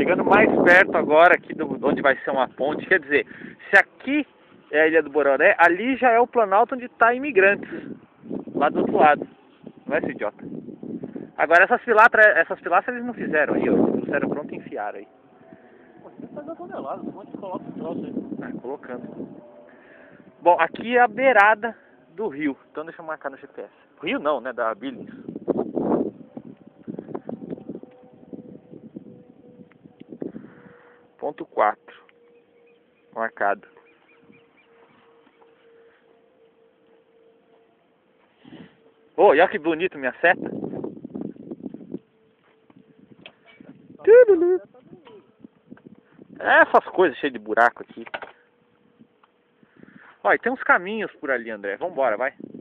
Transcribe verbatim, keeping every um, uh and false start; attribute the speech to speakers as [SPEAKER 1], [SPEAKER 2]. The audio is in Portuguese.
[SPEAKER 1] chegando mais perto agora aqui do, de onde vai ser uma ponte. Quer dizer, se aqui é a Ilha do Bororé, ali já é o Planalto onde está Imigrantes. Lá do outro lado. Não é esse idiota? Agora essas pilastras, essas pilastras eles não fizeram aí, ó. Eles trouxeram pronto e enfiaram aí.
[SPEAKER 2] Pô, você faz a tonelada, como é que coloca o troço aí?
[SPEAKER 1] Ah, colocando. Bom, aqui é a beirada do rio. Então deixa eu marcar no G P S. Rio não, né? Da Billings. Ponto quatro. Marcado. Oh, olha que bonito minha seta. Essas coisas cheias de buraco aqui. Olha, tem uns caminhos por ali, André. Vambora, vai.